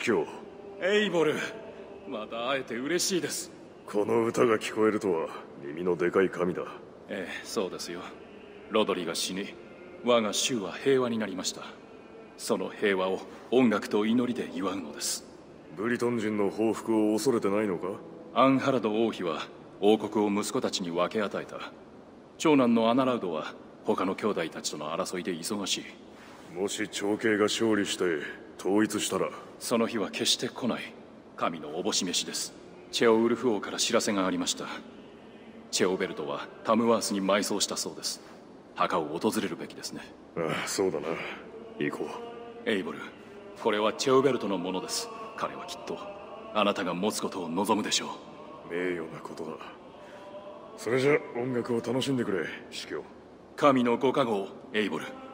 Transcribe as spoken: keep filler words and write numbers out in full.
教。 エイボル、また会えて嬉しいです。 この歌が聞こえるとは耳のでかい神だ。 ええ、そうですよ。ロドリが死に、我が州は平和になりました。その平和を音楽と祈りで祝うのです。 ブリトン人の報復を恐れてないのか？ アンハラド王妃は王国を息子たちに分け与えた。長男のアナラウドは他の兄弟たちとの争いで忙しい。 もし長兄が勝利して統一したら？ その日は決して来ない。神のおぼし飯です。チェオウルフ王から知らせがありました。チェオベルトはタムワースに埋葬したそうです。墓を訪れるべきですね。 ああ、そうだな。行こう。エイボル、これはチェオベルトのものです。彼はきっとあなたが持つことを望むでしょう。名誉なことだ。それじゃ音楽を楽しんでくれ、司教。 神のご加護を、エイボル。